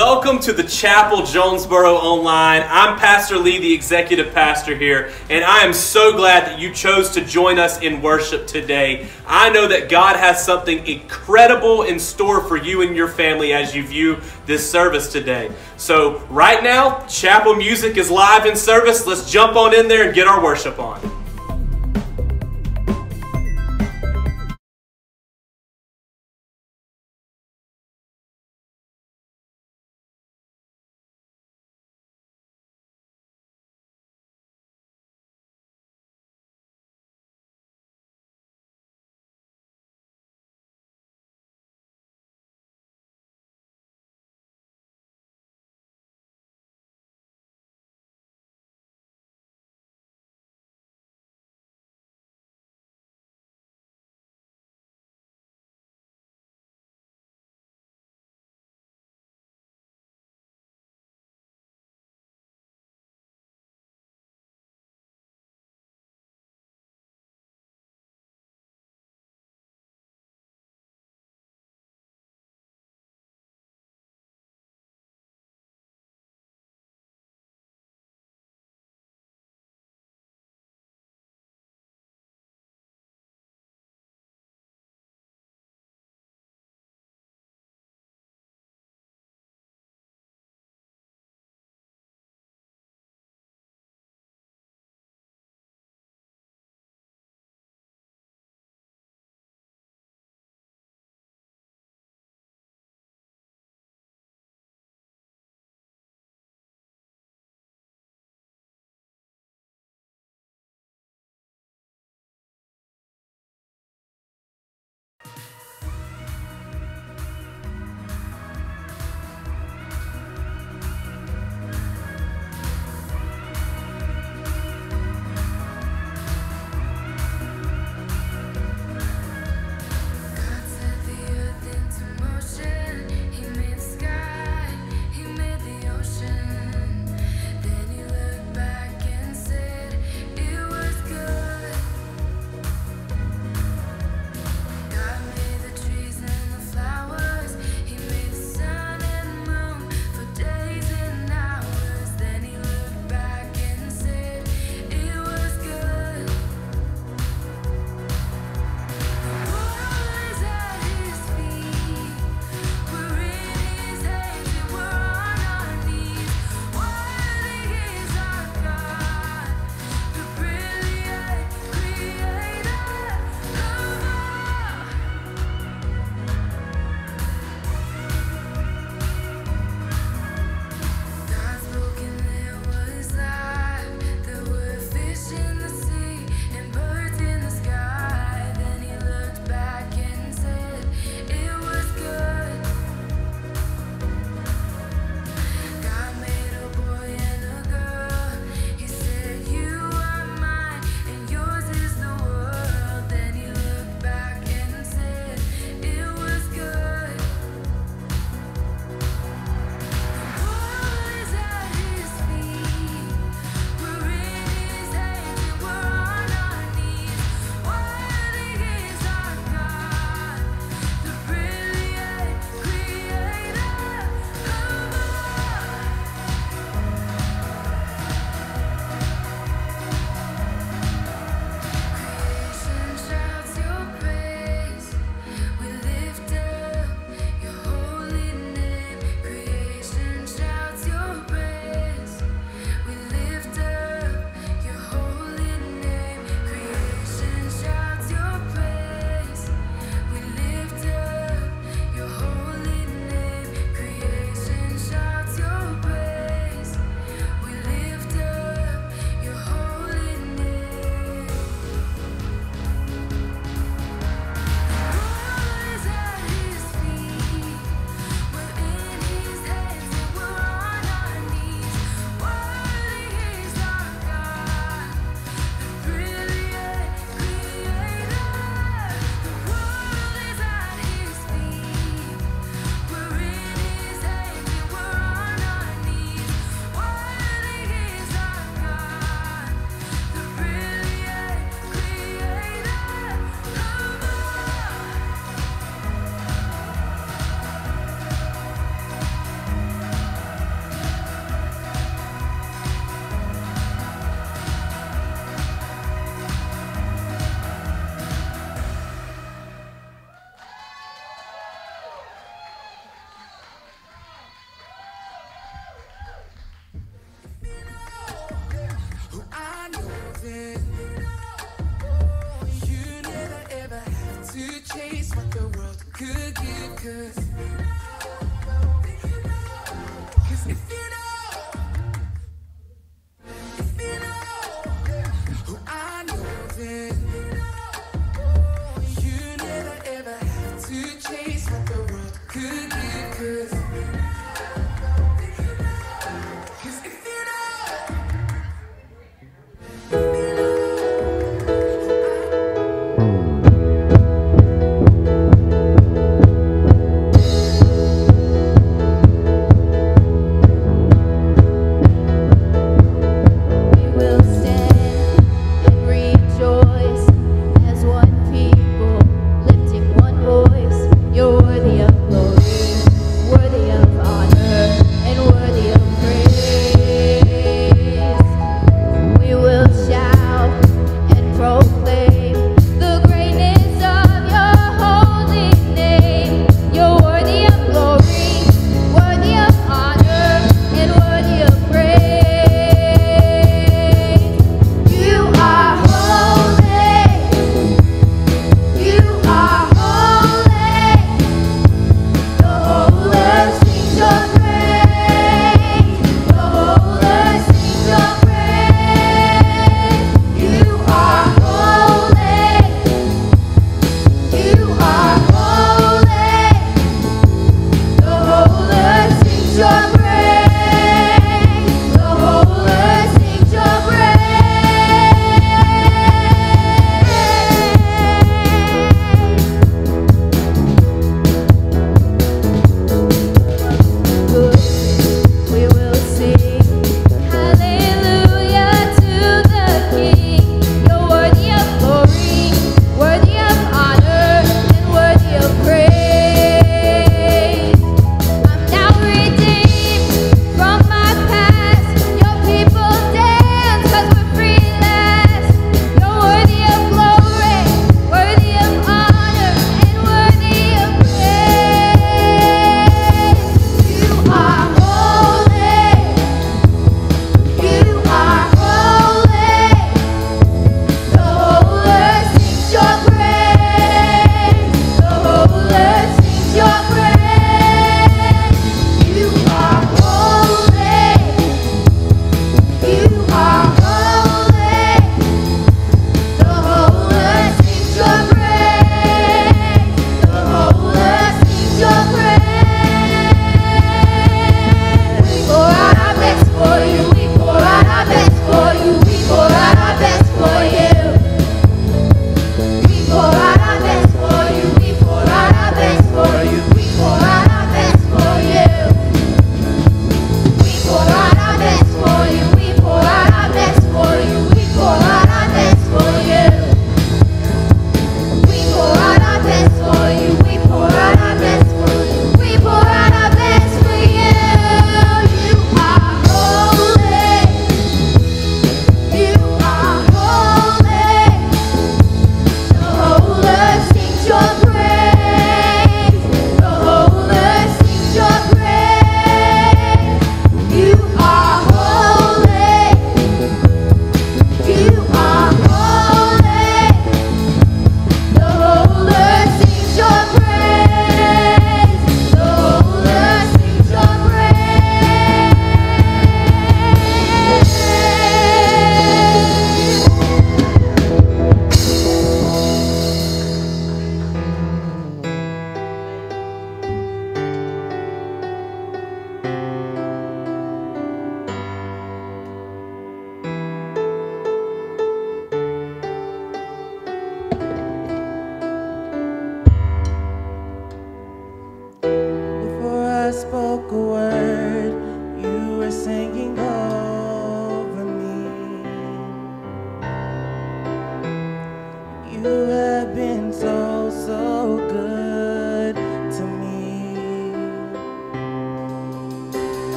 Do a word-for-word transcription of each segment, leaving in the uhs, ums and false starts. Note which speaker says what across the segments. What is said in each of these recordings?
Speaker 1: Welcome to the Chapel Jonesboro Online. I'm Pastor Lee, the executive pastor here, and I am so glad that you chose to join us in worship today. I know that God has something incredible in store for you and your family as you view this service today. So right now, chapel music is live in service. Let's jump on in there and get our worship on.
Speaker 2: could give, 'cause, 'cause if you know, if you know who I know, then you never ever have to chase what the world could give, 'cause, 'cause if you know, if you know.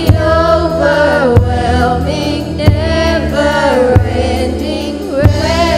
Speaker 3: Overwhelming, never-ending grace.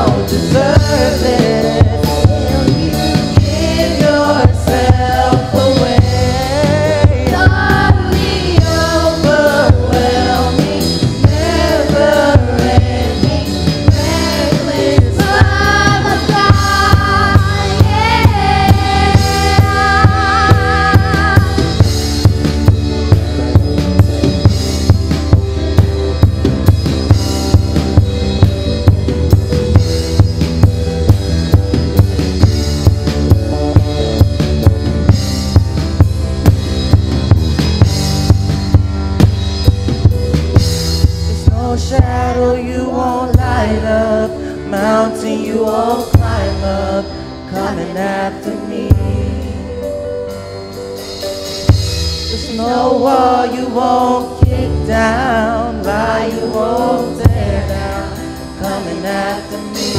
Speaker 3: don't deserve it. Still you give yourself away. Lovely, overwhelming, never-ending, reckless love of God. Yeah. There's no shadow you won't light up, mountain you won't climb up, coming after me. There's no wall you won't kick down, lie you won't tear down, coming after me.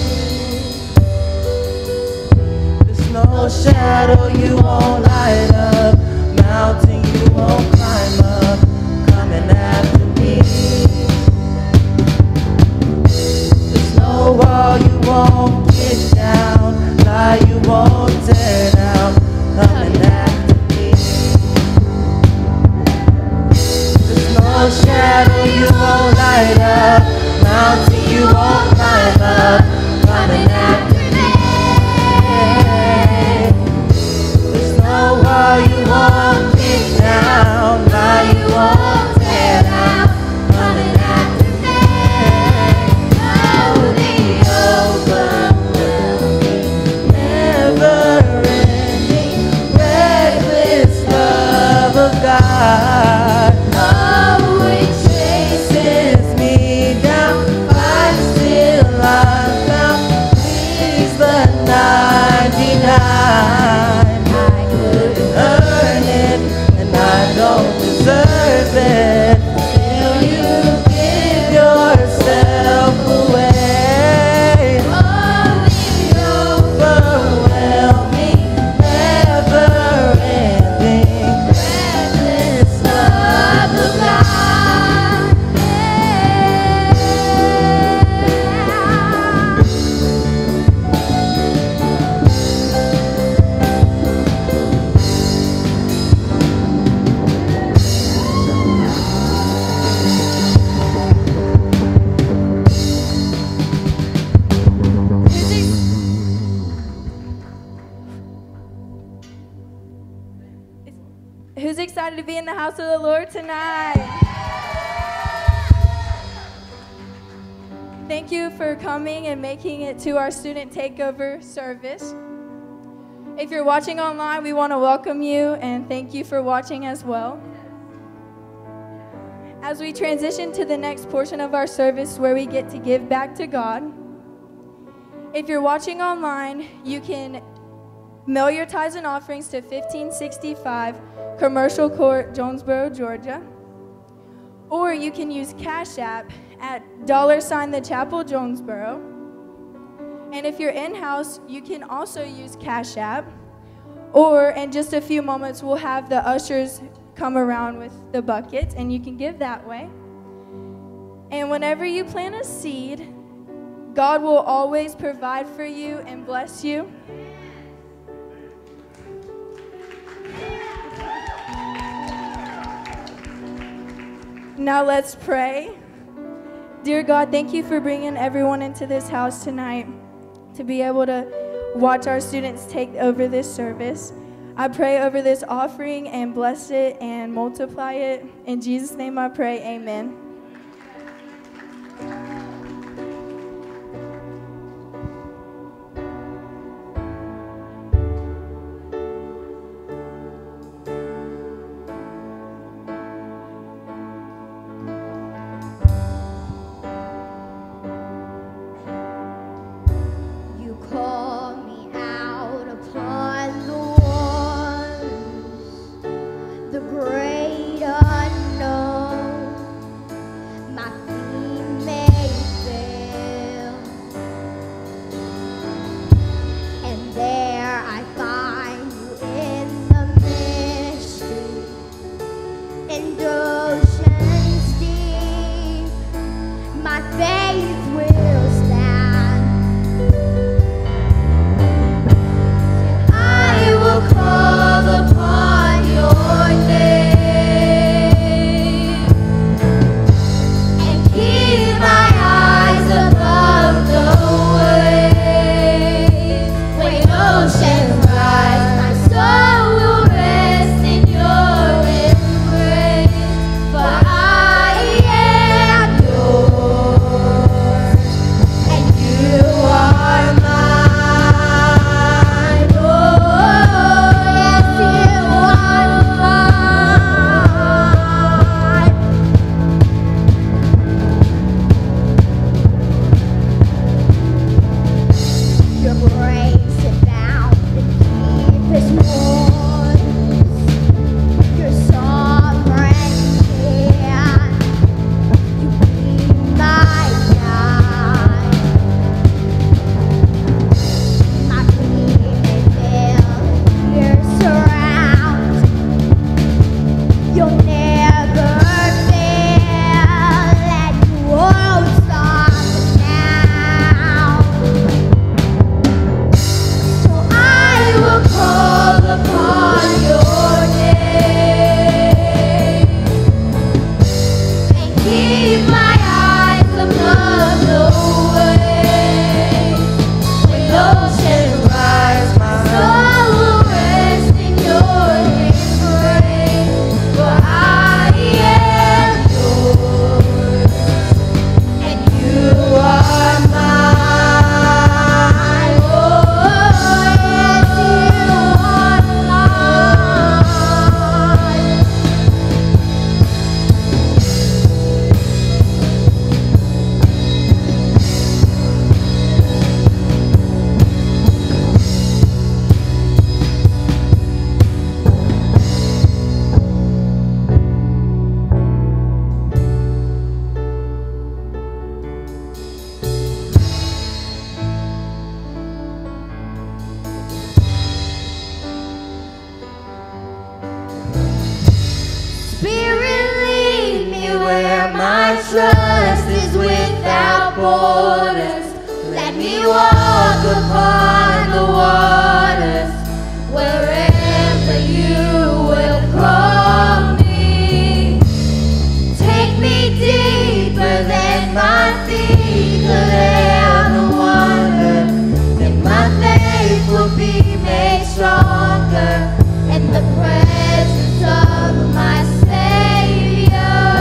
Speaker 3: There's no shadow you won't light up, mountain you won't climb up, coming after me. There's no wall you won't kick down, lie you won't tear down, coming after me. There's no shadow you won't light up, mountain you won't climb up, coming after me. There's no wall you won't kick down, lie you won't tear down, coming after me. Holy, overwhelming, never-ending, reckless love of God. Oh, it chases me down, finds till I'm found. Please the ninety-nine. I couldn't earn it, and I don't deserve it. Still you give yourself away. Holy, overwhelming, never-ending, reckless love of God.
Speaker 4: Who's excited to be in the house of the Lord tonight? Thank you for coming and making it to our student takeover service. If you're watching online, we want to welcome you and thank you for watching as well. As we transition to the next portion of our service where we get to give back to God, if you're watching online, you can mail your tithes and offerings to fifteen sixty-five Commercial Court, Jonesboro, Georgia. Or you can use Cash App at dollar sign the chapel Jonesboro. And if you're in-house, you can also use Cash App. Or in just a few moments, we'll have the ushers come around with the buckets, and you can give that way. And whenever you plant a seed, God will always provide for you and bless you. Now let's pray. Dear God, thank you for bringing everyone into this house tonight to be able to watch our students take over this service. I pray over this offering and bless it and multiply it. In Jesus' name I pray, amen.
Speaker 3: You call me out upon the waters, the great unknown.
Speaker 5: trust is without borders. Let me walk upon the waters wherever you will call me. Take me deeper than my feet could ever wander, and my faith will be made stronger in the presence of my Savior.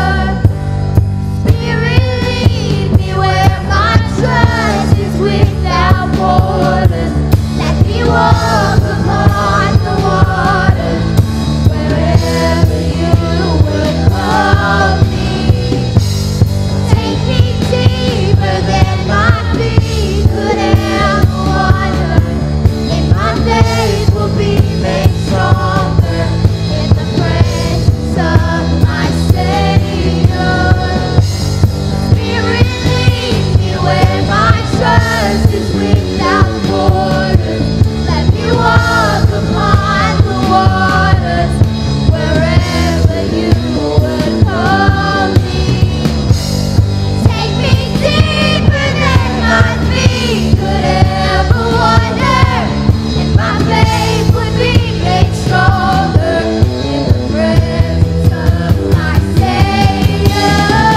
Speaker 5: Spirit, lead me where my trust is without borders. Let me walk upon the waters wherever you would call me. Take me deeper than my feet could ever wander, and my faith will be made stronger in the presence of my Savior. Spirit, lead me where my trust is without borders. Let me walk upon the waters wherever you would call me. Take me deeper than my feet could ever wander, and my faith would be made stronger in the presence of my Savior.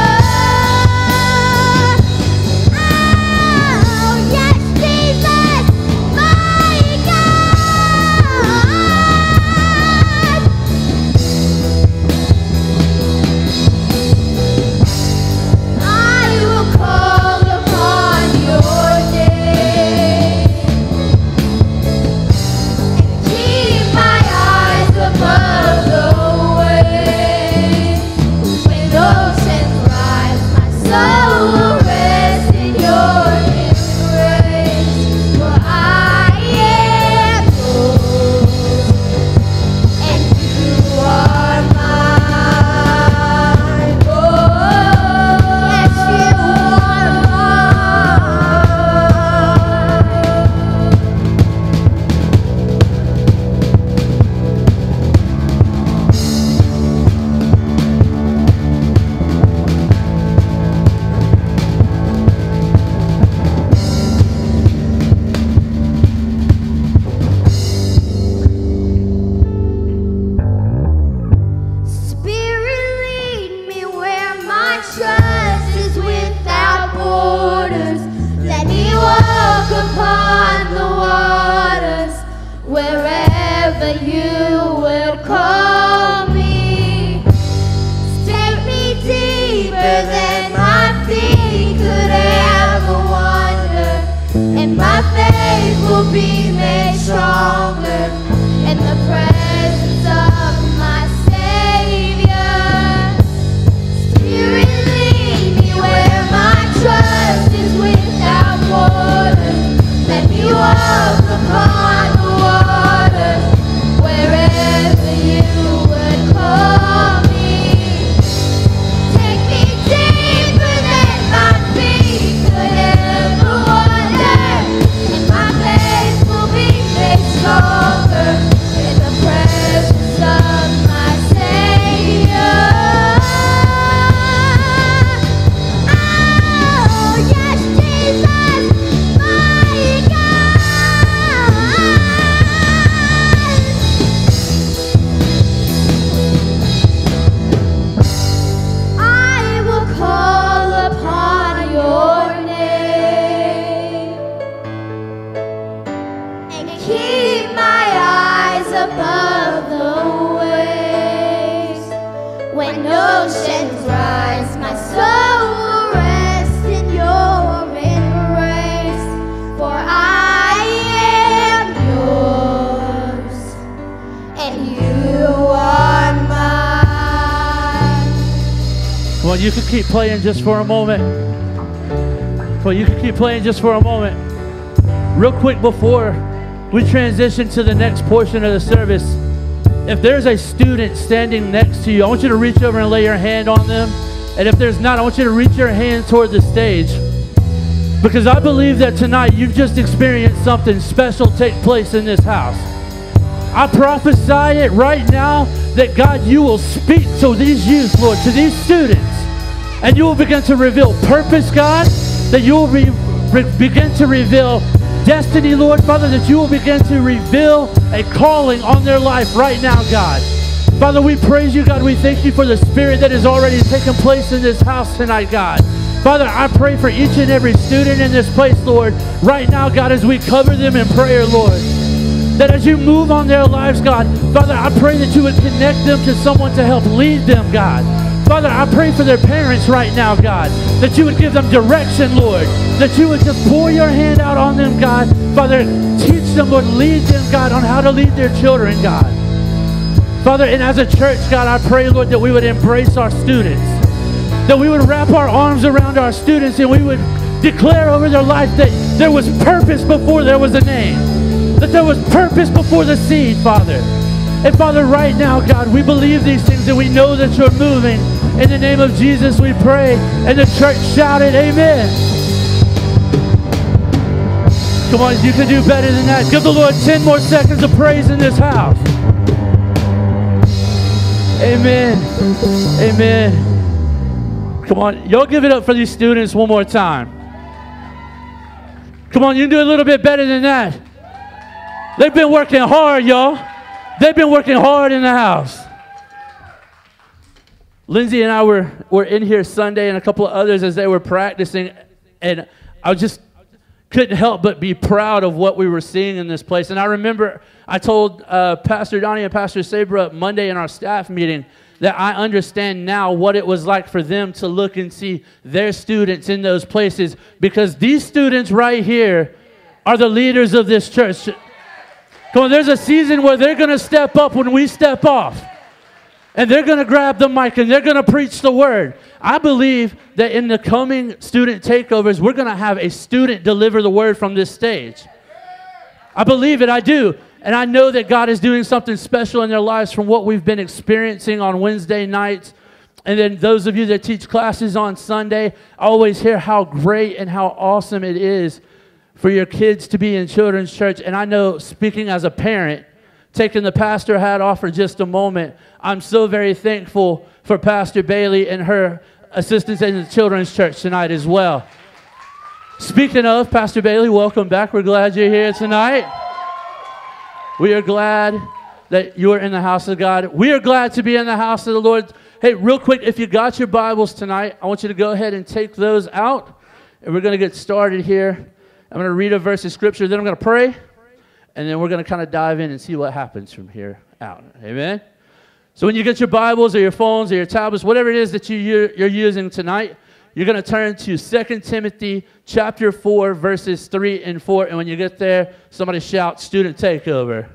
Speaker 5: Oh, yes, Jesus, my God. I will call upon your name and keep my eyes above the waves. When oceans rise, my soul will rest in your embrace. For I am yours, and you are mine. Oh, yes, you are Spirit, lead me where my trust is without borders. Let me walk upon the waters wherever you would call me. Take me deeper than my feet could ever wander, and my faith will be made stronger in the presence of my Savior. Spirit, lead me where my trust is without borders. Let me walk upon the waters wherever you would call me. Take me deeper than my feet could ever wander, and my faith will be made stronger in the presence of my Savior. Oh, yes, Jesus, my God. I will call upon your name and keep my eyes above the waves. When oceans rise, my soul will rest in your embrace. For I am yours, and you are mine.
Speaker 3: Come on, you can keep playing just for a moment. Come on, you can keep playing just for a moment. Real quick before we transition to the next portion of the service, if there's a student standing next to you, I want you to reach over and lay your hand on them. And if there's not, I want you to reach your hand toward the stage. Because I believe that tonight you've just experienced something special take place in this house. I prophesy it right now that God, you will speak to these youth, Lord, to these students. And you will begin to reveal purpose, God, that you will be, re, begin to reveal destiny, Lord, Father, that you will begin to reveal a calling on their life right now, God. Father, we praise you, God. We thank you for the Spirit that has already taken place in this house tonight, God. Father, I pray for each and every student in this place, Lord, right now, God, as we cover them in prayer, Lord, that as you move on their lives, God, Father, I pray that you would connect them to someone to help lead them, God. Father, I pray for their parents right now, God, that you would give them direction, Lord, that you would just pour your hand out on them, God. Father, teach them, Lord, lead them, God, on how to lead their children, God. Father, and as a church, God, I pray, Lord, that we would embrace our students, that we would wrap our arms around our students and we would declare over their life that there was purpose before there was a name, that there was purpose before the seed, Father. And Father, right now, God, we believe these things and we know that you're moving. In the name of Jesus, we pray. And the church shouted, amen. Come on, you can do better than that. Give the Lord ten more seconds of praise in this house. Amen. Amen. Come on, y'all give it up for these students one more time. Come on, you can do a little bit better than that. They've been working hard, y'all. They've been working hard in the house. Lindsay and I were, were in here Sunday and a couple of others as they were practicing, and I just couldn't help but be proud of what we were seeing in this place. And I remember I told uh, Pastor Donnie and Pastor Sabra Monday in our staff meeting that I understand now what it was like for them to look and see their students in those places, because these students right here are the leaders of this church. Come on, there's a season where they're going to step up when we step off. And they're going to grab the mic and they're going to preach the word. I believe that in the coming student takeovers, we're going to have a student deliver the word from this stage. I believe it, I do. And I know that God is doing something special in their lives from what we've been experiencing on Wednesday nights. And then those of you that teach classes on Sunday, I always hear how great and how awesome it is for your kids to be in children's church. And I know, speaking as a parent, taking the pastor hat off for just a moment, I'm so very thankful for Pastor Bailey and her assistance in the children's church tonight as well. Speaking of, Pastor Bailey, welcome back. We're glad you're here tonight. We are glad that you are in the house of God. We are glad to be in the house of the Lord. Hey, real quick, if you got your Bibles tonight, I want you to go ahead and take those out. And we're going to get started here. I'm going to read a verse of Scripture, then I'm going to pray. And then we're going to kind of dive in and see what happens from here out. Amen? So when you get your Bibles or your phones or your tablets, whatever it is that you, you're using tonight, you're going to turn to Second Timothy chapter four, verses three and four. And when you get there, somebody shout, student takeover.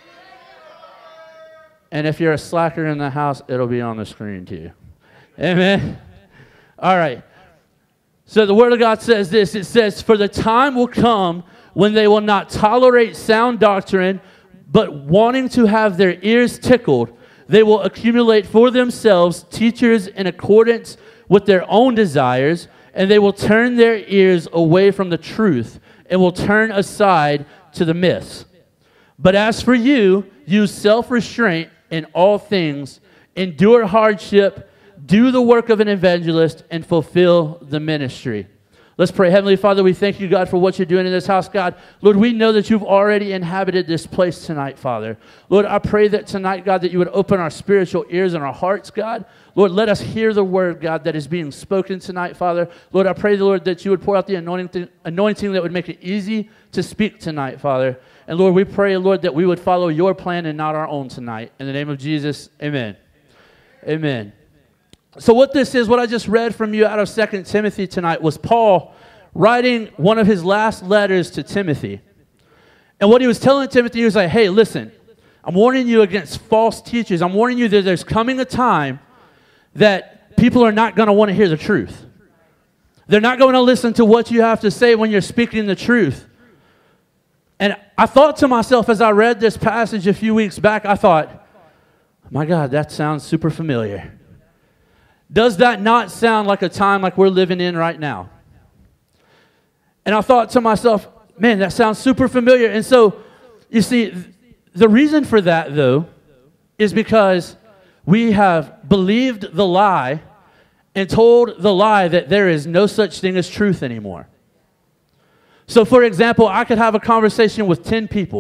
Speaker 3: And if you're a slacker in the house, it'll be on the screen too. Amen? All right. So the Word of God says this. It says, for the time will come when they will not tolerate sound doctrine, but wanting to have their ears tickled, they will accumulate for themselves teachers in accordance with their own desires, and they will turn their ears away from the truth and will turn aside to the myths. But as for you, use self-restraint in all things, endure hardship, do the work of an evangelist, and fulfill the ministry. Let's pray. Heavenly Father, we thank you, God, for what you're doing in this house, God. Lord, we know that you've already inhabited this place tonight, Father. Lord, I pray that tonight, God, that you would open our spiritual ears and our hearts, God. Lord, let us hear the word, God, that is being spoken tonight, Father. Lord, I pray, Lord, that you would pour out the anointing, anointing that would make it easy to speak tonight, Father. And Lord, we pray, Lord, that we would follow your plan and not our own tonight. In the name of Jesus, amen. Amen. So what this is, what I just read from you out of Second Timothy tonight was Paul writing one of his last letters to Timothy. And what he was telling Timothy, he was like, hey, listen, I'm warning you against false teachers. I'm warning you that there's coming a time that people are not going to want to hear the truth. They're not going to listen to what you have to say when you're speaking the truth. And I thought to myself as I read this passage a few weeks back, I thought, my God, that sounds super familiar. Does that not sound like a time like we're living in right now? And I thought to myself, man, that sounds super familiar. And so, you see, the reason for that, though, is because we have believed the lie and told the lie that there is no such thing as truth anymore. So, for example, I could have a conversation with ten people.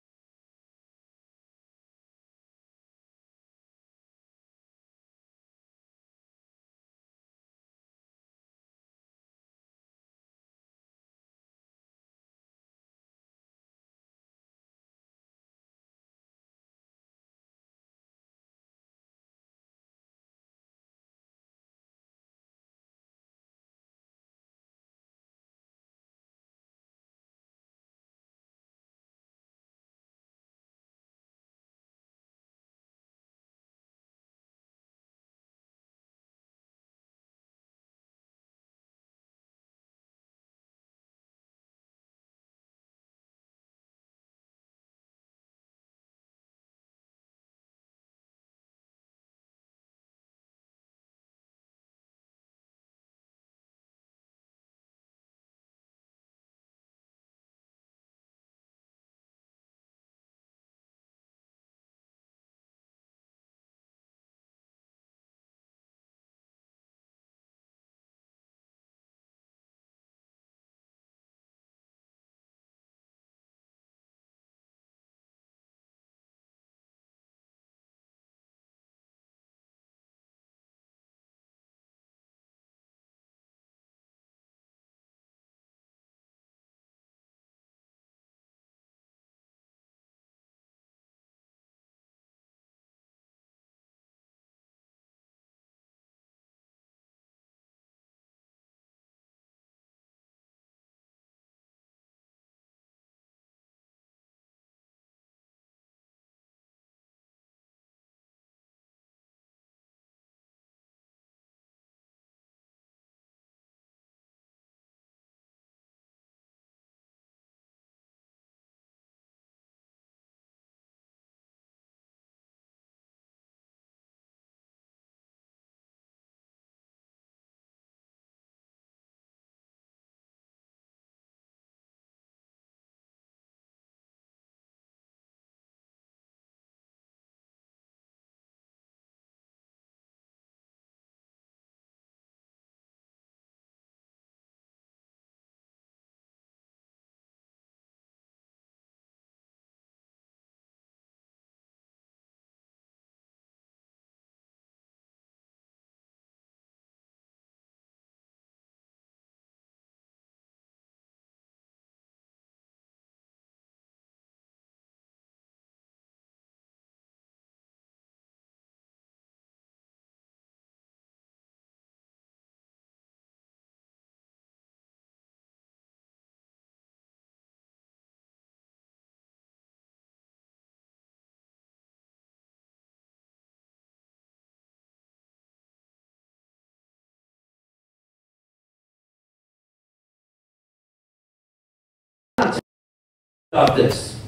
Speaker 3: About this.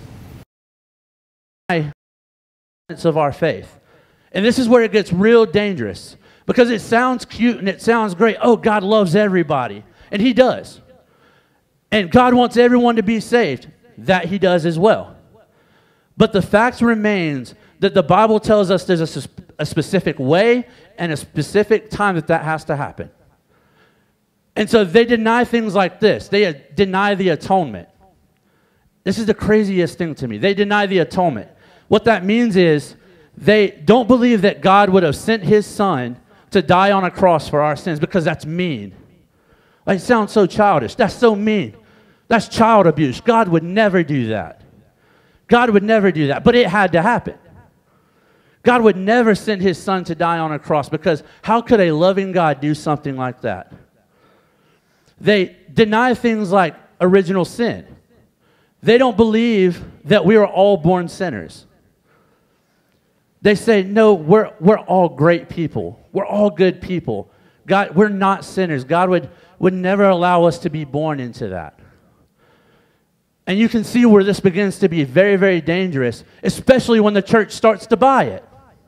Speaker 3: Of our faith. And this is where it gets real dangerous, because it sounds cute and it sounds great. Oh, God loves everybody. And he does. And God wants everyone to be saved. That he does as well. But the fact remains that the Bible tells us there's a, a specific way and a specific time that that has to happen. And so they deny things like this. They deny the atonement. This is the craziest thing to me. They deny the atonement. What that means is they don't believe that God would have sent his son to die on a cross for our sins, because that's mean. Like, it sounds so childish. That's so mean. That's child abuse. God would never do that. God would never do that. But it had to happen. God would never send his son to die on a cross, because how could a loving God do something like that? They deny things like original sin. They don't believe that we are all born sinners. They say, no, we're, we're all great people. We're all good people. God, we're not sinners. God would, would never allow us to be born into that. And you can see where this begins to be very, very dangerous, especially when the church starts to buy it.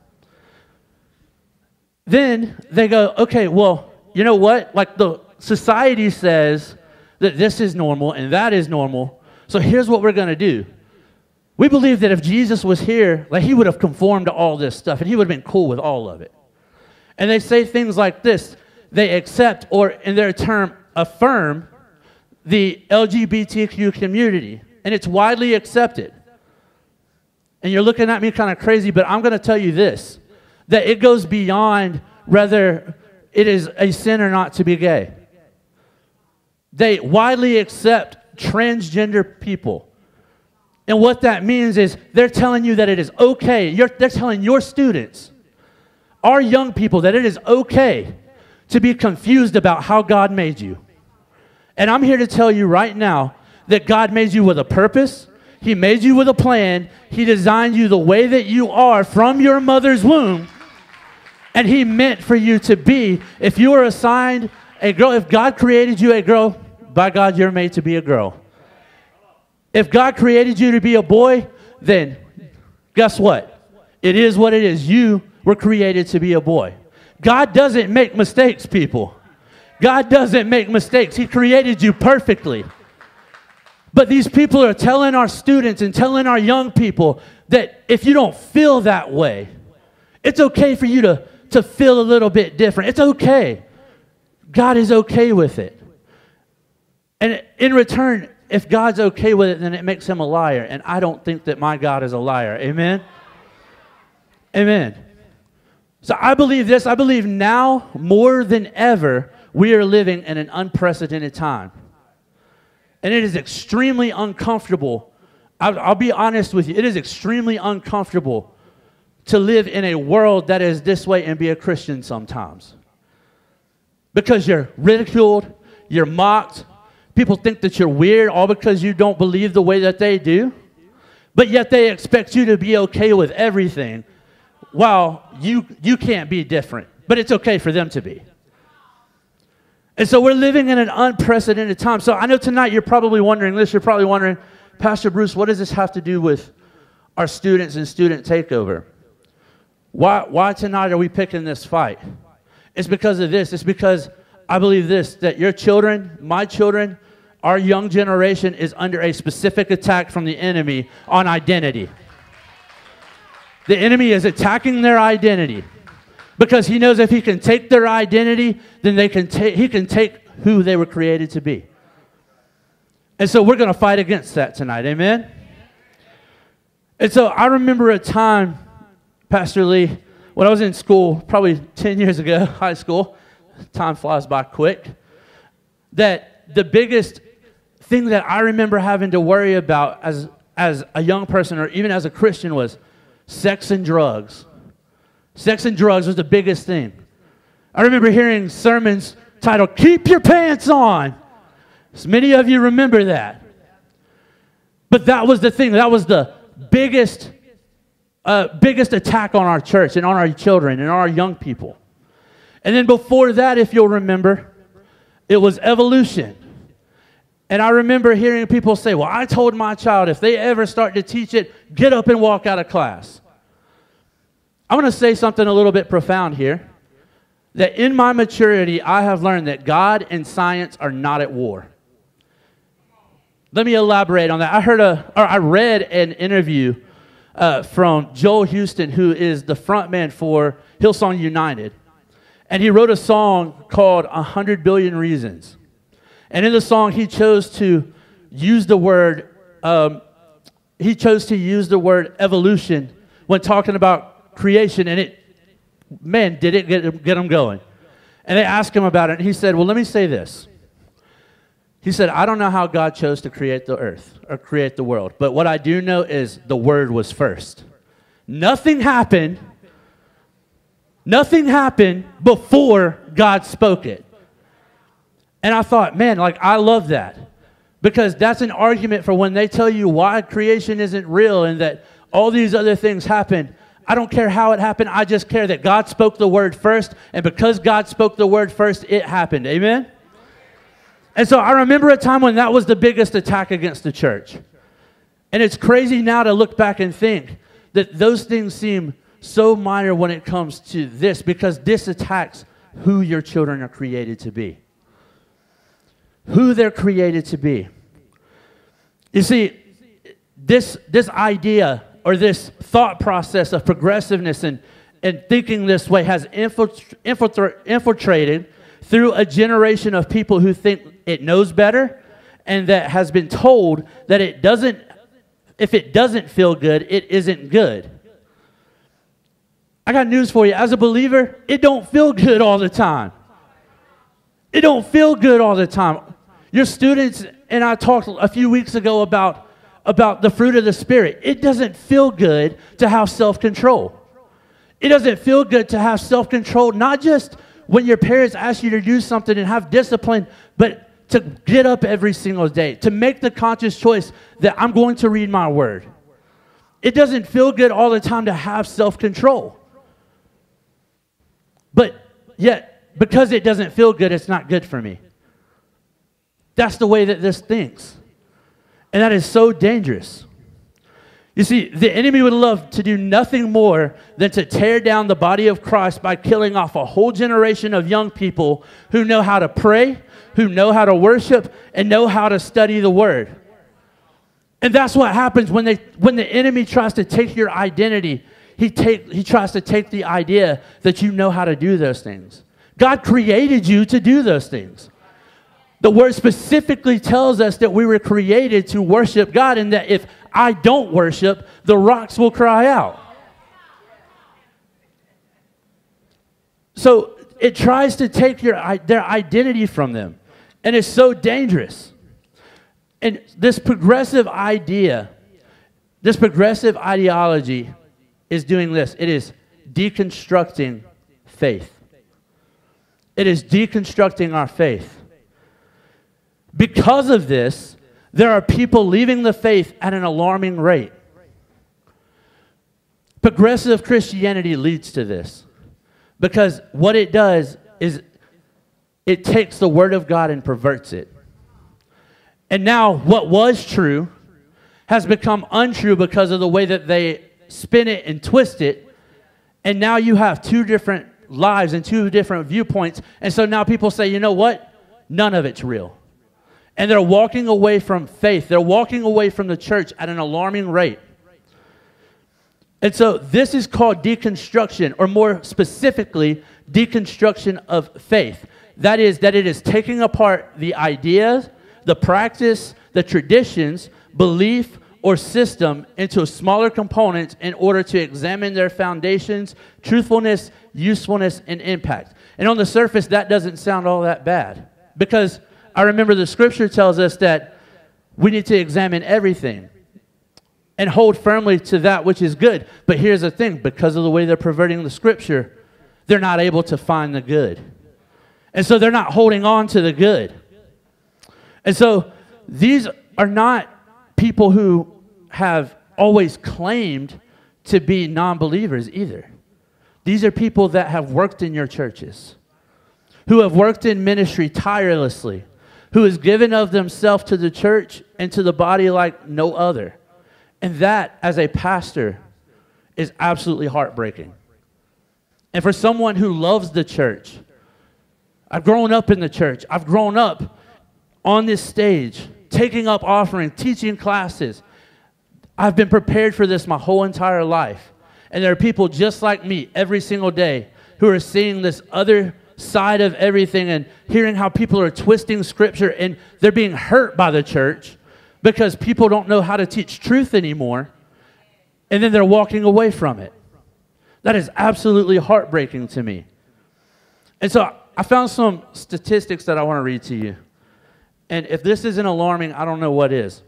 Speaker 3: Then they go, okay, well, you know what? Like, the society says that this is normal and that is normal. So here's what we're going to do. We believe that if Jesus was here, like, he would have conformed to all this stuff and he would have been cool with all of it. And they say things like this. they accept, or in their term, affirm the L G B T Q community. And it's widely accepted. And you're looking at me kind of crazy, but I'm going to tell you this, that it goes beyond whether it is a sin or not to be gay. They widely accept transgender people. And what that means is they're telling you that it is okay. You're, they're telling your students, our young people, that it is okay to be confused about how God made you. And I'm here to tell you right now that God made you with a purpose. He made you with a plan. He designed you the way that you are from your mother's womb. And he meant for you to be, if you were assigned a girl, if God created you a girl, by God, you're made to be a girl. If God created you to be a boy, then guess what? It is what it is. You were created to be a boy. God doesn't make mistakes, people. God doesn't make mistakes. He created you perfectly. But these people are telling our students and telling our young people that if you don't feel that way, it's okay for you to, to feel a little bit different. It's okay. God is okay with it. And in return, if God's okay with it, then it makes him a liar. And I don't think that my God is a liar. Amen? Amen. So I believe this. I believe now more than ever, we are living in an unprecedented time. And it is extremely uncomfortable. I'll, I'll be honest with you. It is extremely uncomfortable to live in a world that is this way and be a Christian sometimes. Because you're ridiculed, you're mocked. People think that you're weird all because you don't believe the way that they do. But yet they expect you to be okay with everything while you, you can't be different. But it's okay for them to be. And so we're living in an unprecedented time. So I know tonight you're probably wondering this. You're probably wondering, Pastor Bruce, what does this have to do with our students and student takeover? Why, why tonight are we picking this fight? It's because of this. It's because I believe this, that your children, my children, our young generation is under a specific attack from the enemy on identity. The enemy is attacking their identity because he knows if he can take their identity, then they can ta- he can take who they were created to be. And so we're going to fight against that tonight, amen? And so I remember a time, Pastor Lee, when I was in school, probably ten years ago, high school, time flies by quick, that the biggest thing that I remember having to worry about as, as a young person or even as a Christian was sex and drugs. Sex and drugs was the biggest thing. I remember hearing sermons titled, "Keep Your Pants On." So many of you remember that. But that was the thing. That was the biggest, uh, biggest attack on our church and on our children and our young people. And then before that, if you'll remember, it was evolution. And I remember hearing people say, well, I told my child if they ever start to teach it, get up and walk out of class. I want to say something a little bit profound here. That in my maturity, I have learned that God and science are not at war. Let me elaborate on that. I heard a, or I read an interview uh, from Joel Houston, who is the frontman for Hillsong United. And he wrote a song called one hundred billion Reasons. And in the song, he chose to use the word, um, he chose to use the word evolution when talking about creation. And it, man, did it get, get him going. And they asked him about it. And he said, well, let me say this. He said, I don't know how God chose to create the earth or create the world. But what I do know is the word was first. Nothing happened. Nothing happened before God spoke it. And I thought, man, like, I love that. Because that's an argument for when they tell you why creation isn't real and that all these other things happen. I don't care how it happened. I just care that God spoke the word first. And because God spoke the word first, it happened. Amen? And so I remember a time when that was the biggest attack against the church. And it's crazy now to look back and think that those things seem so minor when it comes to this, because this attacks who your children are created to be. Who they're created to be. You see, this, this idea or this thought process of progressiveness and, and thinking this way has infiltra- infiltra- infiltrated through a generation of people who think it knows better and that has been told that it doesn't, if it doesn't feel good, it isn't good. I got news for you. As a believer, it don't feel good all the time. It don't feel good all the time. Your students and I talked a few weeks ago about, about the fruit of the Spirit. It doesn't feel good to have self-control. It doesn't feel good to have self-control, not just when your parents ask you to do something and have discipline, but to get up every single day, to make the conscious choice that I'm going to read my word. It doesn't feel good all the time to have self-control. But yet, because it doesn't feel good, it's not good for me. That's the way that this thinks. And that is so dangerous. You see, the enemy would love to do nothing more than to tear down the body of Christ by killing off a whole generation of young people who know how to pray, who know how to worship, and know how to study the Word. And that's what happens when they when the enemy tries to take your identity. He take he tries to take the idea that you know how to do those things. God created you to do those things. The Word specifically tells us that we were created to worship God, and that if I don't worship, the rocks will cry out. So it tries to take your, their identity from them, and it's so dangerous. And this progressive idea, this progressive ideology is doing this. It is deconstructing faith. It is deconstructing our faith. Because of this, there are people leaving the faith at an alarming rate. Progressive Christianity leads to this, because what it does is it takes the Word of God and perverts it. And now what was true has become untrue because of the way that they spin it and twist it. And now you have two different lives and two different viewpoints. And so now people say, you know what? None of it's real. And they're walking away from faith. They're walking away from the church at an alarming rate. And so this is called deconstruction, or more specifically, deconstruction of faith. That is, that it is taking apart the ideas, the practice, the traditions, belief, or system into smaller components in order to examine their foundations, truthfulness, usefulness, and impact. And on the surface, that doesn't sound all that bad, because I remember the scripture tells us that we need to examine everything and hold firmly to that which is good. But here's the thing, because of the way they're perverting the scripture, they're not able to find the good. And so they're not holding on to the good. And so these are not people who have always claimed to be non-believers either. These are people that have worked in your churches, who have worked in ministry tirelessly, who has given of themselves to the church and to the body like no other. And that, as a pastor, is absolutely heartbreaking. And for someone who loves the church, I've grown up in the church. I've grown up on this stage, taking up offering, teaching classes. I've been prepared for this my whole entire life. And there are people just like me every single day who are seeing this other side of everything and hearing how people are twisting scripture, and they're being hurt by the church because people don't know how to teach truth anymore, and then they're walking away from it. That is absolutely heartbreaking to me. And so I found some statistics that I want to read to you. And if this isn't alarming, I don't know what is.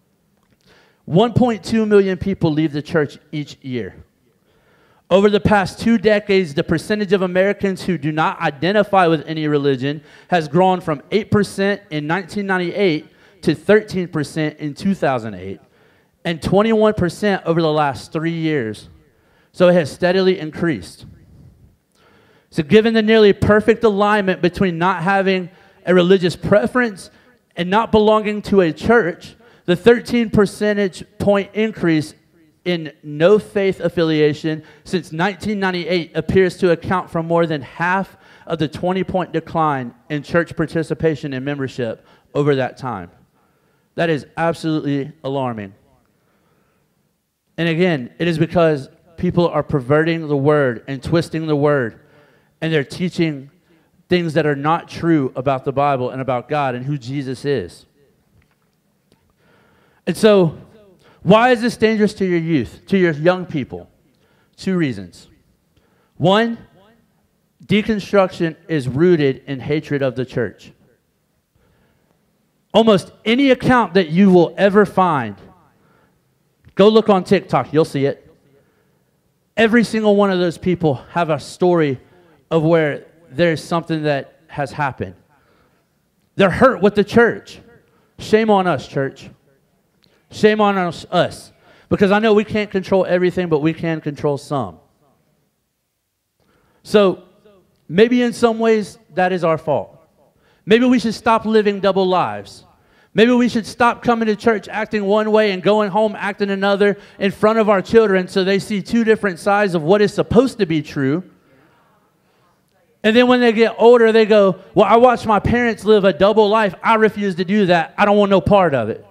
Speaker 3: one point two million people leave the church each year. Over the past two decades, the percentage of Americans who do not identify with any religion has grown from eight percent in nineteen ninety-eight to thirteen percent in two thousand eight, and twenty-one percent over the last three years. So it has steadily increased. So given the nearly perfect alignment between not having a religious preference and not belonging to a church, the thirteen percentage point increase in no faith affiliation since nineteen ninety-eight appears to account for more than half of the twenty point decline in church participation and membership over that time. That is absolutely alarming. And again, it is because people are perverting the word and twisting the word, and they're teaching things that are not true about the Bible and about God and who Jesus is. And so, why is this dangerous to your youth, to your young people? Two reasons. One, deconstruction is rooted in hatred of the church. Almost any account that you will ever find, go look on TikTok, you'll see it. Every single one of those people have a story of where there's something that has happened. They're hurt with the church. Shame on us, church. Shame on us, us. Because I know we can't control everything, but we can control some. So, maybe in some ways, that is our fault. Maybe we should stop living double lives. Maybe we should stop coming to church acting one way and going home acting another in front of our children so they see two different sides of what is supposed to be true. And then when they get older, they go, well, I watched my parents live a double life. I refuse to do that. I don't want no part of it.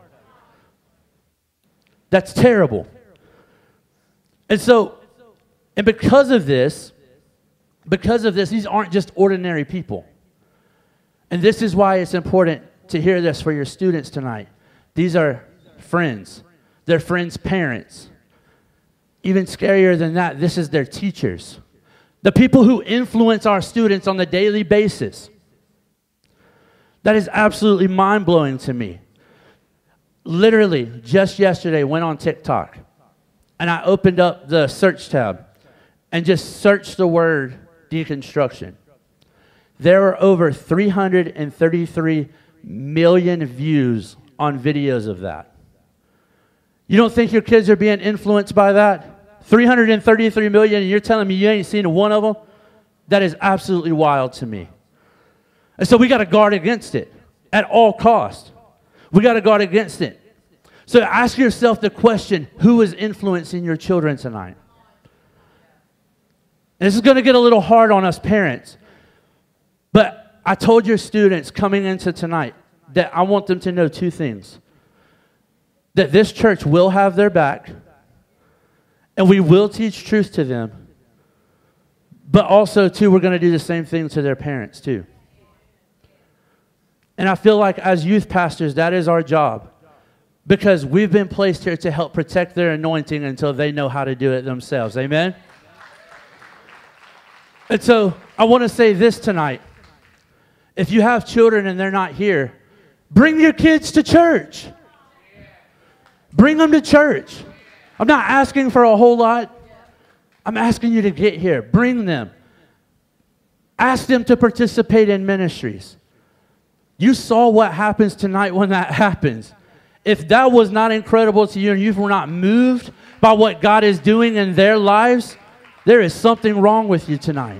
Speaker 3: That's terrible. And so, and because of this, because of this, these aren't just ordinary people. And this is why it's important to hear this for your students tonight. These are friends. They're friends' parents. Even scarier than that, this is their teachers. The people who influence our students on the daily basis. That is absolutely mind-blowing to me. Literally, just yesterday, went on TikTok, and I opened up the search tab and just searched the word deconstruction. There were over three hundred thirty-three million views on videos of that. You don't think your kids are being influenced by that? three hundred thirty-three million, and you're telling me you ain't seen one of them? That is absolutely wild to me. And so we got to guard against it at all costs. We got to guard against it. So ask yourself the question, who is influencing your children tonight? And this is going to get a little hard on us parents. But I told your students coming into tonight that I want them to know two things. That this church will have their back, and we will teach truth to them. But also, too, we're going to do the same thing to their parents, too. And I feel like as youth pastors, that is our job. Because we've been placed here to help protect their anointing until they know how to do it themselves. Amen? And so, I want to say this tonight. If you have children and they're not here, bring your kids to church. Bring them to church. I'm not asking for a whole lot. I'm asking you to get here. Bring them. Ask them to participate in ministries. You saw what happens tonight when that happens. If that was not incredible to you and you were not moved by what God is doing in their lives, there is something wrong with you tonight.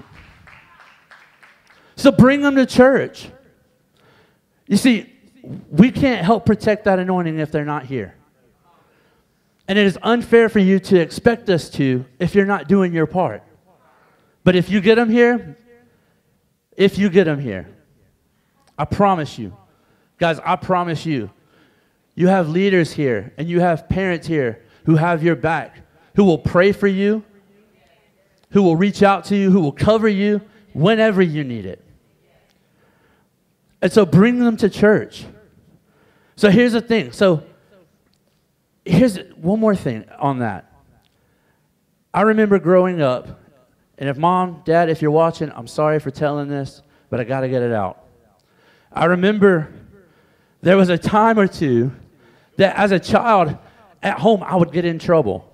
Speaker 3: So bring them to church. You see, we can't help protect that anointing if they're not here. And it is unfair for you to expect us to if you're not doing your part. But if you get them here, if you get them here, I promise you, guys, I promise you, you have leaders here and you have parents here who have your back, who will pray for you, who will reach out to you, who will cover you whenever you need it. And so bring them to church. So here's the thing. So here's one more thing on that. I remember growing up, and if mom, dad, if you're watching, I'm sorry for telling this, but I got to get it out. I remember there was a time or two that as a child at home I would get in trouble.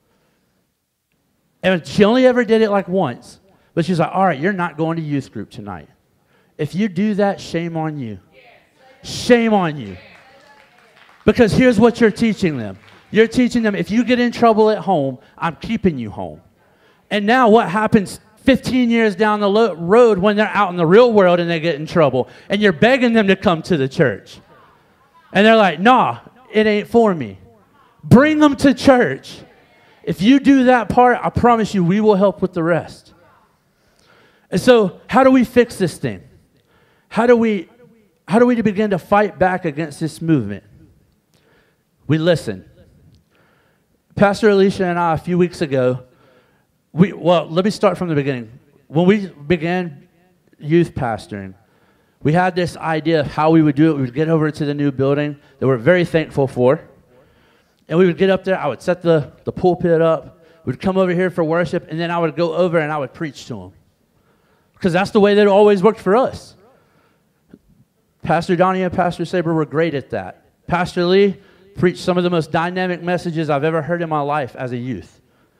Speaker 3: And she only ever did it like once. But she's like, all right, you're not going to youth group tonight. If you do that, shame on you. Shame on you. Because here's what you're teaching them. You're teaching them, if you get in trouble at home, I'm keeping you home. And now what happens fifteen years down the lo- road when they're out in the real world and they get in trouble? And you're begging them to come to the church. And they're like, nah, it ain't for me. Bring them to church. If you do that part, I promise you, we will help with the rest. And so, how do we fix this thing? How do we, how do we begin to fight back against this movement? We listen. Pastor Alicia and I, a few weeks ago, we, well, let me start from the beginning. When we began youth pastoring, we had this idea of how we would do it. We would get over to the new building that we're very thankful for. And we would get up there. I would set the, the pulpit up. We'd come over here for worship, and then I would go over and I would preach to them. Because that's the way that it always worked for us. Pastor Donnie and Pastor Saber were great at that. Pastor Lee preached some of the most dynamic messages I've ever heard in my life as a youth.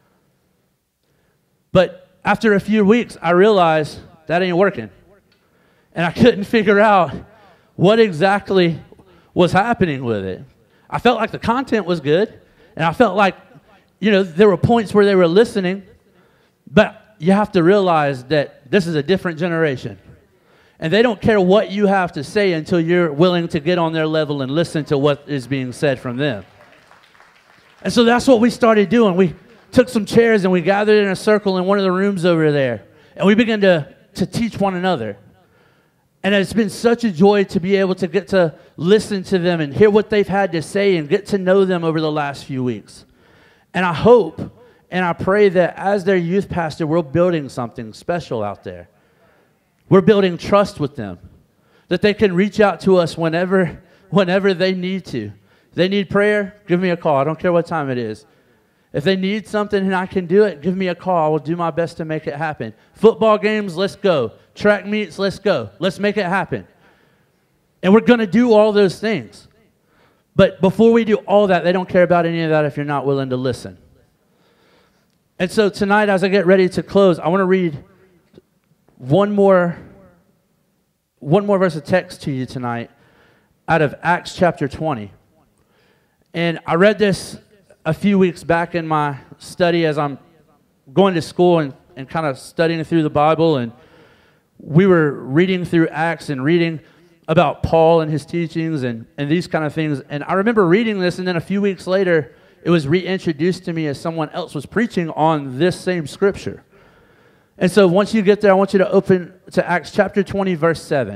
Speaker 3: But after a few weeks, I realized that ain't working. And I couldn't figure out what exactly was happening with it. I felt like the content was good, and I felt like, you know, there were points where they were listening, but you have to realize that this is a different generation. And they don't care what you have to say until you're willing to get on their level and listen to what is being said from them. And so that's what we started doing. We took some chairs and we gathered in a circle in one of the rooms over there, and we began to, to teach one another. And it's been such a joy to be able to get to listen to them and hear what they've had to say and get to know them over the last few weeks. And I hope and I pray that as their youth pastor, we're building something special out there. We're building trust with them, that they can reach out to us whenever, whenever they need to. If they need prayer, give me a call. I don't care what time it is. If they need something and I can do it, give me a call. I will do my best to make it happen. Football games, let's go. Track meets, let's go. Let's make it happen. And we're going to do all those things. But before we do all that, they don't care about any of that if you're not willing to listen. And so tonight, as I get ready to close, I want to read one more, one more verse of text to you tonight out of Acts chapter twenty. And I read this a few weeks back in my study as I'm going to school and, and kind of studying through the Bible. And we were reading through Acts and reading about Paul and his teachings and, and these kind of things. And I remember reading this, and then a few weeks later, it was reintroduced to me as someone else was preaching on this same scripture. And so once you get there, I want you to open to Acts chapter twenty, verse seven.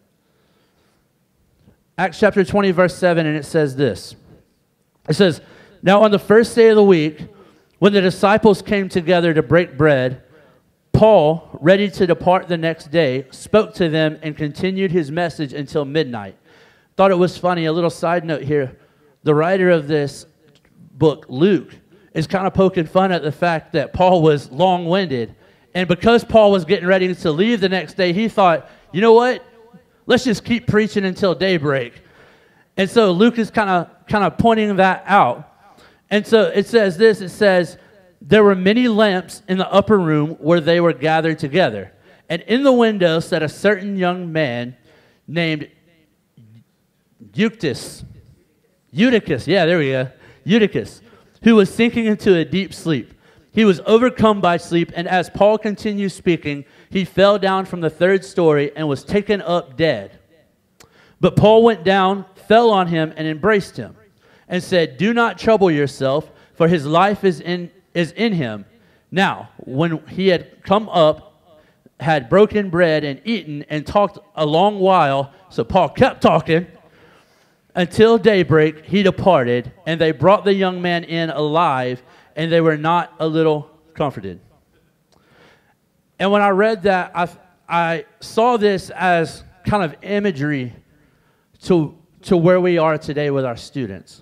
Speaker 3: Acts chapter twenty, verse seven, and it says this. It says, "Now on the first day of the week, when the disciples came together to break bread, Paul, ready to depart the next day, spoke to them and continued his message until midnight." Thought it was funny, a little side note here. The writer of this book, Luke, is kind of poking fun at the fact that Paul was long-winded. And because Paul was getting ready to leave the next day, he thought, you know what? Let's just keep preaching until daybreak. And so Luke is kind of kind of pointing that out. And so it says this, it says, "There were many lamps in the upper room where they were gathered together. And in the window sat a certain young man named Eutychus." Eutychus, yeah, there we go. Eutychus, who was sinking into a deep sleep. He was overcome by sleep, and as Paul continued speaking, he fell down from the third story and was taken up dead. But Paul went down, fell on him, and embraced him, and said, "Do not trouble yourself, for his life is in is in him." Now, when he had come up, had broken bread and eaten and talked a long while, so Paul kept talking, until daybreak he departed, and they brought the young man in alive, and they were not a little comforted. And when I read that, I, I saw this as kind of imagery to, to where we are today with our students.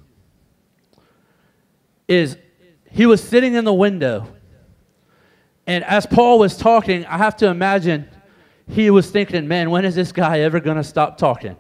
Speaker 3: Is he was sitting in the window, and as Paul was talking, I have to imagine he was thinking, man, when is this guy ever going to stop talking?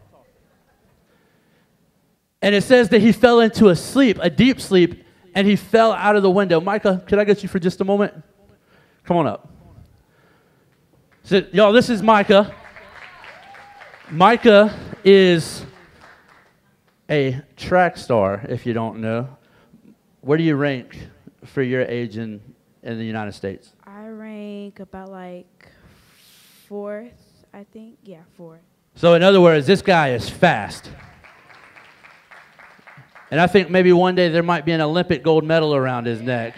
Speaker 3: And it says that he fell into a sleep, a deep sleep, and he fell out of the window. Micah, could I get you for just a moment? Come on up. So, y'all, this is Micah. Micah is a track star, if you don't know. Where do you rank for your age in, in the United States?
Speaker 6: I rank about like fourth, I think. Yeah, fourth.
Speaker 3: So in other words, this guy is fast. And I think maybe one day there might be an Olympic gold medal around his neck.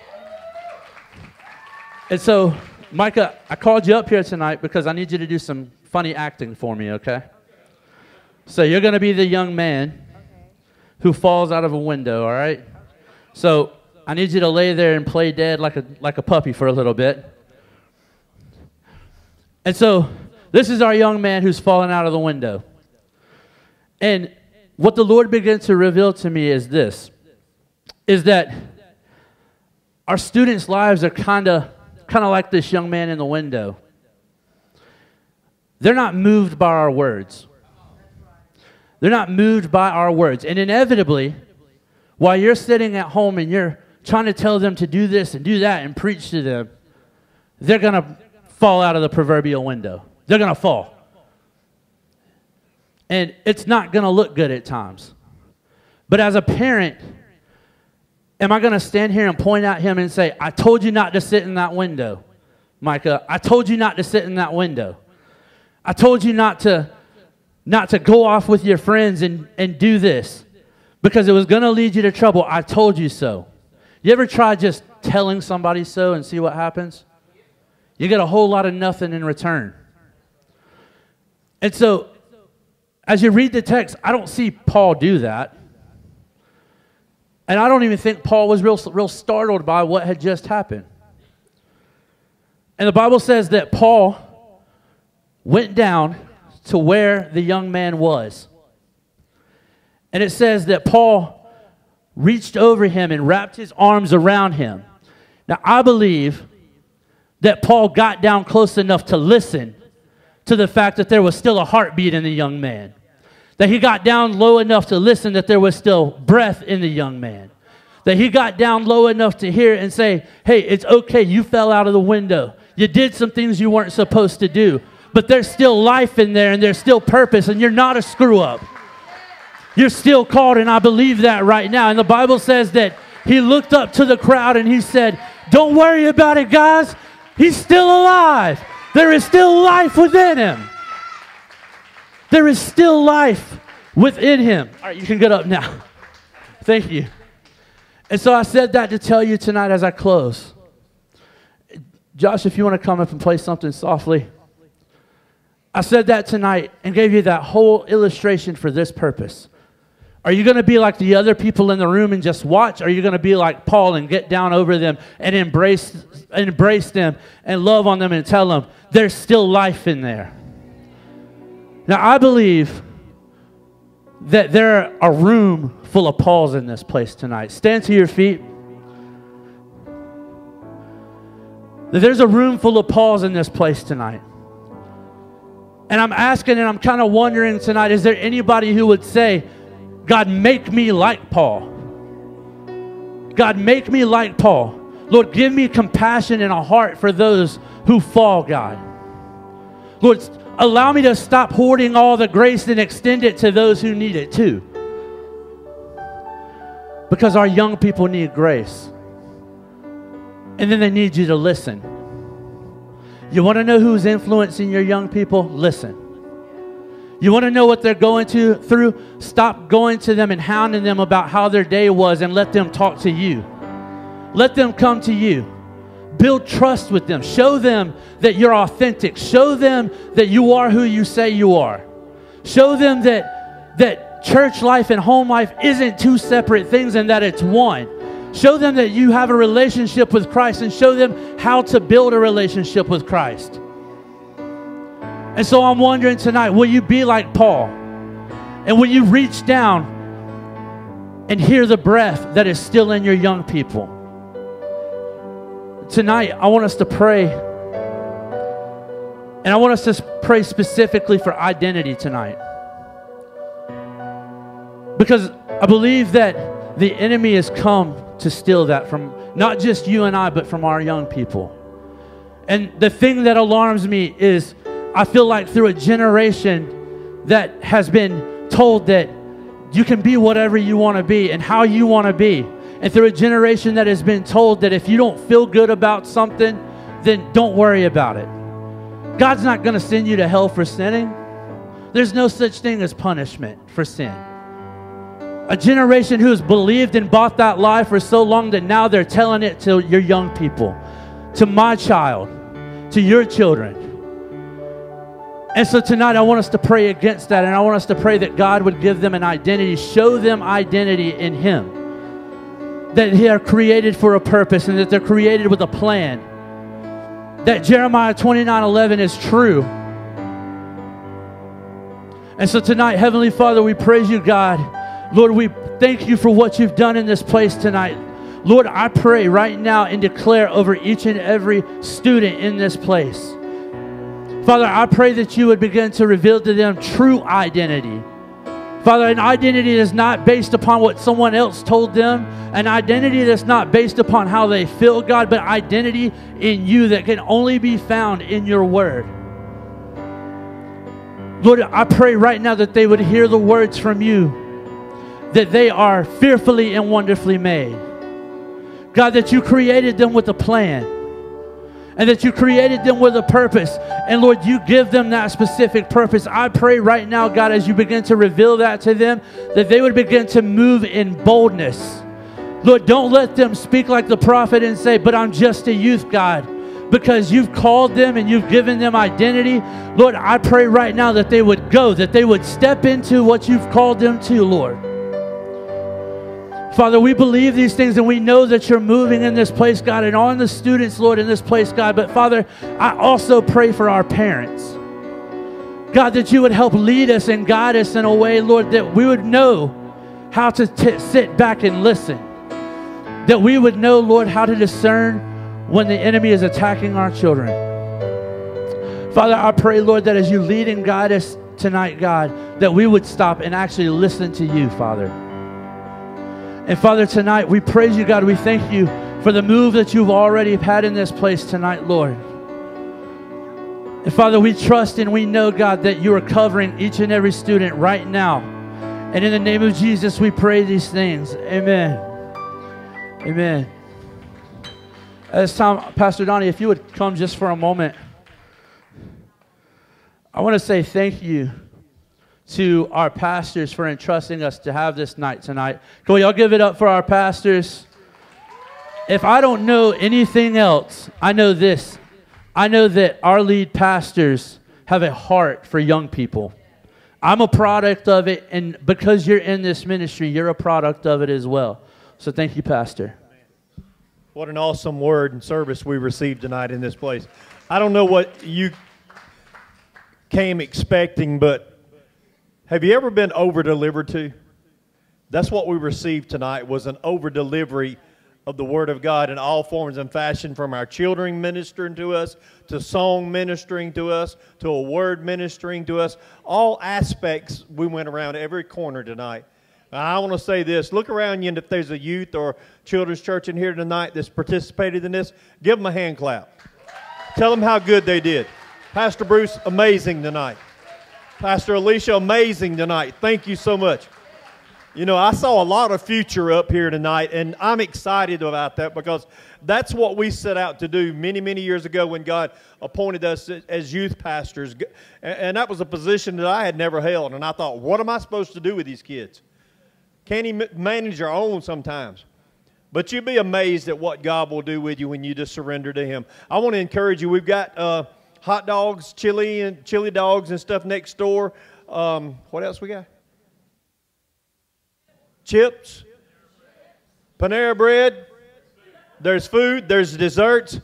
Speaker 3: And so, Micah, I called you up here tonight because I need you to do some funny acting for me, okay? So you're going to be the young man who falls out of a window, all right? So I need you to lay there and play dead like a like a puppy for a little bit. And so this is our young man who's fallen out of the window. And what the Lord began to reveal to me is this, is that our students' lives are kind of kind of like this young man in the window. They're not moved by our words. They're not moved by our words. And inevitably, while you're sitting at home and you're trying to tell them to do this and do that and preach to them, they're going to fall out of the proverbial window. They're going to fall. And it's not going to look good at times. But as a parent, am I going to stand here and point at him and say, I told you not to sit in that window, Micah. I told you not to sit in that window. I told you not to, not to go off with your friends and, and do this because it was going to lead you to trouble. I told you so. You ever try just telling somebody so and see what happens? You get a whole lot of nothing in return. And so, as you read the text, I don't see Paul do that. And I don't even think Paul was real, real startled by what had just happened. And the Bible says that Paul went down to where the young man was. And it says that Paul reached over him and wrapped his arms around him. Now, I believe that Paul got down close enough to listen to the fact that there was still a heartbeat in the young man. That he got down low enough to listen that there was still breath in the young man. That he got down low enough to hear and say, hey, it's okay, you fell out of the window. You did some things you weren't supposed to do. But there's still life in there and there's still purpose and you're not a screw up. You're still called, and I believe that right now. And the Bible says that he looked up to the crowd and he said, don't worry about it, guys. He's still alive. There is still life within him. There is still life within him. All right, you can get up now. Thank you. And so I said that to tell you tonight as I close. Josh, if you want to come up and play something softly. I said that tonight and gave you that whole illustration for this purpose. Are you going to be like the other people in the room and just watch? Or are you going to be like Paul and get down over them and embrace, embrace them and love on them and tell them there's still life in there? Now, I believe that there are a room full of Pauls in this place tonight. Stand to your feet. That there's a room full of Pauls in this place tonight. And I'm asking and I'm kind of wondering tonight, is there anybody who would say, God, make me like Paul? God, make me like Paul. Lord, give me compassion and a heart for those who fall, God. Lord, allow me to stop hoarding all the grace and extend it to those who need it too. Because our young people need grace. And then they need you to listen. You want to know who's influencing your young people? Listen. You want to know what they're going to through? Stop going to them and hounding them about how their day was and let them talk to you. Let them come to you. Build trust with them. Show them that you're authentic. Show them that you are who you say you are. Show them that, that church life and home life isn't two separate things and that it's one. Show them that you have a relationship with Christ and show them how to build a relationship with Christ. And so I'm wondering tonight, will you be like Paul? And will you reach down and hear the breath that is still in your young people? Tonight, I want us to pray. And I want us to pray specifically for identity tonight. Because I believe that the enemy has come to steal that from not just you and I, but from our young people. And the thing that alarms me is I feel like through a generation that has been told that you can be whatever you want to be and how you want to be. And through a generation that has been told that if you don't feel good about something, then don't worry about it. God's not going to send you to hell for sinning. There's no such thing as punishment for sin. A generation who has believed and bought that lie for so long that now they're telling it to your young people, to my child, to your children. And so tonight I want us to pray against that, and I want us to pray that God would give them an identity, show them identity in Him. That they are created for a purpose and that they're created with a plan. That Jeremiah twenty-nine eleven is true. And so tonight, Heavenly Father, we praise you, God. Lord, we thank you for what you've done in this place tonight. Lord, I pray right now and declare over each and every student in this place. Father, I pray that you would begin to reveal to them true identity. Father, an identity that's not based upon what someone else told them, an identity that's not based upon how they feel, God, but identity in you that can only be found in your word. Lord, I pray right now that they would hear the words from you, that they are fearfully and wonderfully made. God, that you created them with a plan, and that you created them with a purpose. And Lord, you give them that specific purpose. I pray right now, God, as you begin to reveal that to them, that they would begin to move in boldness. Lord, don't let them speak like the prophet and say, but I'm just a youth, God, because you've called them and you've given them identity. Lord, I pray right now that they would go, that they would step into what you've called them to, Lord. Father, we believe these things and we know that you're moving in this place, God, and on the students, Lord, in this place, God. But Father, I also pray for our parents. God, that you would help lead us and guide us in a way, Lord, that we would know how to t- sit back and listen. That we would know, Lord, how to discern when the enemy is attacking our children. Father, I pray, Lord, that as you lead and guide us tonight, God, that we would stop and actually listen to you, Father. And Father, tonight we praise you, God. We thank you for the move that you've already had in this place tonight, Lord. And Father, we trust and we know, God, that you are covering each and every student right now. And in the name of Jesus, we pray these things. Amen. Amen. At this time, Pastor Donnie, if you would come just for a moment. I want to say thank you to our pastors for entrusting us to have this night tonight. Can we all give it up for our pastors? If I don't know anything else, I know this. I know that our lead pastors have a heart for young people. I'm a product of it, and because you're in this ministry, you're a product of it as well. So thank you, Pastor.
Speaker 7: What an awesome word and service we received tonight in this place. I don't know what you came expecting, but have you ever been over-delivered to? That's what we received tonight, was an over-delivery of the Word of God in all forms and fashion, from our children ministering to us, to song ministering to us, to a word ministering to us. All aspects, we went around every corner tonight. Now, I want to say this. Look around you, and if there's a youth or children's church in here tonight that's participated in this, give them a hand clap. Tell them how good they did. Pastor Bruce, amazing tonight. Pastor Alicia, amazing tonight. Thank you so much. You know, I saw a lot of future up here tonight, and I'm excited about that because that's what we set out to do many, many years ago when God appointed us as youth pastors. And that was a position that I had never held, and I thought, what am I supposed to do with these kids? Can't he manage your own sometimes? But you'd be amazed at what God will do with you when you just surrender to Him. I want to encourage you. We've got Uh, hot dogs, chili, and chili dogs and stuff next door. Um, what else we got? Chips, Panera bread. There's food. There's desserts.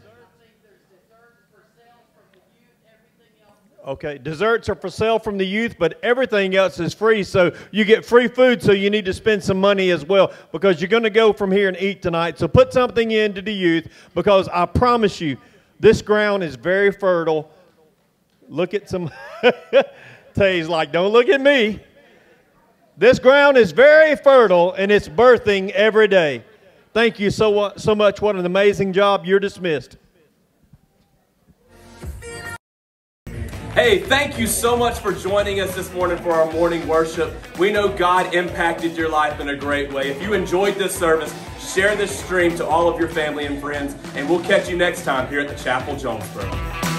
Speaker 7: Okay, desserts are for sale from the youth, but everything else is free. So you get free food, so you need to spend some money as well because you're going to go from here and eat tonight. So put something into the youth because I promise you, this ground is very fertile. Look at some. Tay's like, don't look at me. This ground is very fertile, and it's birthing every day. Thank you so, so much. What an amazing job. You're dismissed.
Speaker 1: Hey, thank you so much for joining us this morning for our morning worship. We know God impacted your life in a great way. If you enjoyed this service, share this stream to all of your family and friends, and we'll catch you next time here at the Chapel Jonesboro.